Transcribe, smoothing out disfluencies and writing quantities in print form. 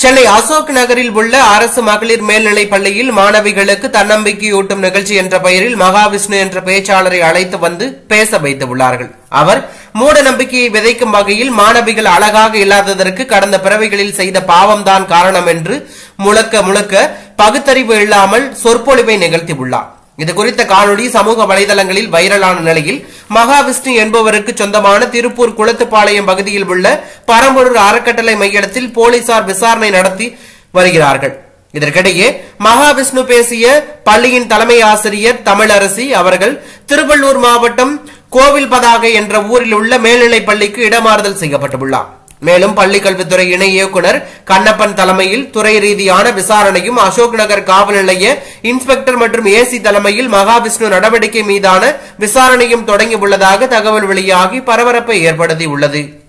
சென்னை அசோக் நகரில் உள்ள அரசு மகளிர் மேல்நிலைப் பள்ளியில் மாணவிகளுக்கு தன்னம்பிக்கையூட்டும் நிகழ்ச்சி என்ற பெயரில் மகாவிஷ்ணு என்ற பேச்சாளரை அழைத்து வந்து பேச வைத்துள்ளார்கள். அவர் மூட நம்பிக்கையை விதைக்கும் வகையில் மாணவிகள் அழகாக இல்லாததற்கு கடந்த பிறவிகளில் செய்த பாவம்தான் காரணம் என்று முழக்க பகுத்தறிவு இல்லாமல் சொற்பொழிவை நிகழ்த்தியுள்ளார். இது குறித்த காணொலி சமூக வலைதளங்களில் வைரலான நிலையில் மகாவிஷ்ணு என்பவருக்கு சொந்தமான திருப்பூர் குளத்துப்பாளையம் பகுதியில் உள்ள பரம்பூர் அறக்கட்டளை மையத்தில் போலீசார் விசாரணை நடத்தி வருகிறார்கள். இதற்கிடையே மகாவிஷ்ணு பேசிய பள்ளியின் தலைமை ஆசிரியர் தமிழரசி அவர்கள் திருவள்ளூர் மாவட்டம் கோவில்பதாகை என்ற ஊரில் உள்ள மேல்நிலைப் பள்ளிக்கு இடமாறுதல் செய்யப்பட்டுள்ளார். மேலும் பள்ளிக்கல்வித்துறை இணை இயக்குநர் கண்ணப்பன் தலைமையில் துறை ரீதியான விசாரணையும் அசோக் நகர் காவல் நிலைய இன்ஸ்பெக்டர் மற்றும் ஏசி தலைமையில் மகாவிஷ்ணு நடவடிக்கை மீதான விசாரணையும் தொடங்கியுள்ளதாக தகவல் வெளியாகி பரபரப்பை ஏற்படுத்தியுள்ளது.